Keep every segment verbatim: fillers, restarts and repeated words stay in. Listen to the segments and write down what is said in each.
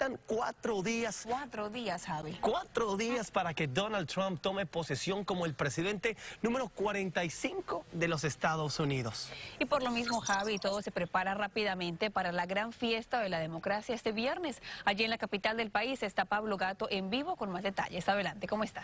faltan cuatro días. Cuatro días, Javi. Cuatro días para que Donald Trump tome posesión como el presidente número cuarenta y cinco de los Estados Unidos. Y por lo mismo, Javi, todo se prepara rápidamente para la gran fiesta de la democracia este viernes. Allí en la capital del país está Pablo Gato en vivo con más detalles. Adelante, ¿cómo estás?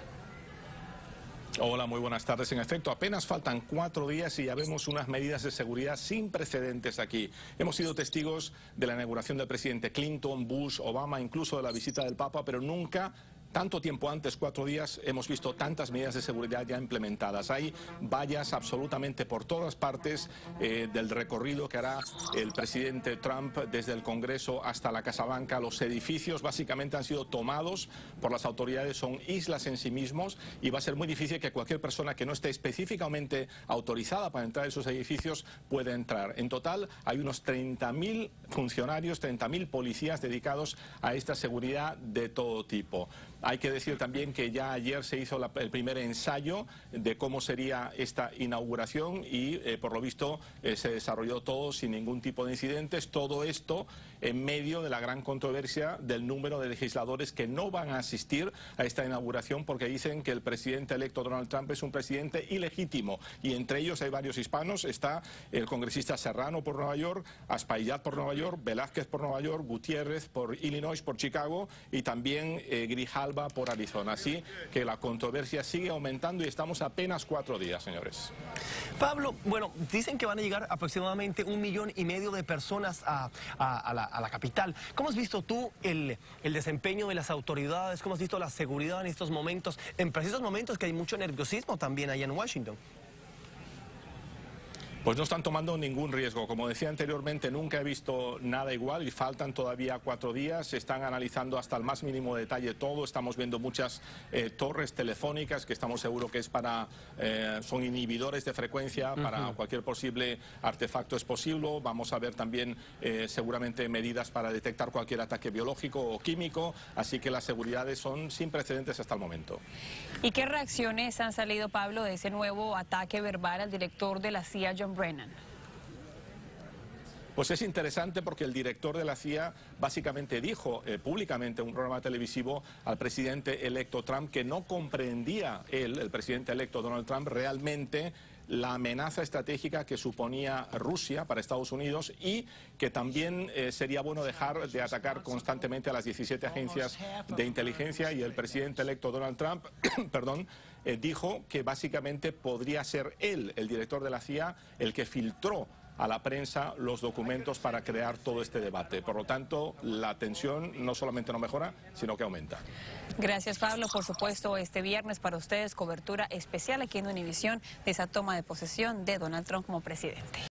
Hola, muy buenas tardes. En efecto, apenas faltan cuatro días y ya vemos unas medidas de seguridad sin precedentes aquí. Hemos sido testigos de la inauguración del presidente Clinton, Bush, Obama, incluso de la visita del Papa, pero nunca, tanto tiempo antes, cuatro días, hemos visto tantas medidas de seguridad ya implementadas. Hay vallas absolutamente por todas partes eh, del recorrido que hará el presidente Trump desde el Congreso hasta la Casa Blanca. Los edificios básicamente han sido tomados por las autoridades, son islas en sí mismos y va a ser muy difícil que cualquier persona que no esté específicamente autorizada para entrar a esos edificios pueda entrar. En total hay unos treinta mil funcionarios, treinta mil policías dedicados a esta seguridad de todo tipo. Hay que decir también que ya ayer se hizo la, el primer ensayo de cómo sería esta inauguración y eh, por lo visto eh, se desarrolló todo sin ningún tipo de incidentes. Todo esto en medio de la gran controversia del número de legisladores que no van a asistir a esta inauguración porque dicen que el presidente electo Donald Trump es un presidente ilegítimo y entre ellos hay varios hispanos. Está el congresista Serrano por Nueva York, Espaillat por Nueva York, Velázquez por Nueva York, Gutiérrez por Illinois, por Chicago y también eh, Grijalva por Arizona. Así que la controversia sigue aumentando y estamos apenas cuatro días, señores. Pablo, bueno, dicen que van a llegar aproximadamente un millón y medio de personas a, a, a, la, a la capital. ¿Cómo has visto tú el, el desempeño de las autoridades? ¿Cómo has visto la seguridad en estos momentos? En precisos momentos que hay mucho nerviosismo también allá en Washington. Pues no están tomando ningún riesgo. Como decía anteriormente, nunca he visto nada igual y faltan todavía cuatro días. Se están analizando hasta el más mínimo detalle todo. Estamos viendo muchas eh, torres telefónicas que estamos seguros que es para, eh, son inhibidores de frecuencia para uh-huh. cualquier posible artefacto explosivo. Vamos a ver también eh, seguramente medidas para detectar cualquier ataque biológico o químico. Así que las seguridades son sin precedentes hasta el momento. ¿Y qué reacciones han salido, Pablo, de ese nuevo ataque verbal al director de la C I A, John Brennan? Pues es interesante porque el director de la C I A básicamente dijo eh, públicamente en un programa televisivo al presidente electo Trump que no comprendía él, el presidente electo Donald Trump, realmente la amenaza estratégica que suponía Rusia para Estados Unidos y que también eh, sería bueno dejar de atacar constantemente a las diecisiete agencias de inteligencia. Y el presidente electo Donald Trump perdón, eh, dijo que básicamente podría ser él, el director de la C I A, el que filtró a la prensa los documentos para crear todo este debate. Por lo tanto, la tensión no solamente no mejora, sino que aumenta. Gracias, Pablo. Por supuesto, este viernes para ustedes cobertura especial aquí en Univisión de esa toma de posesión de Donald Trump como presidente.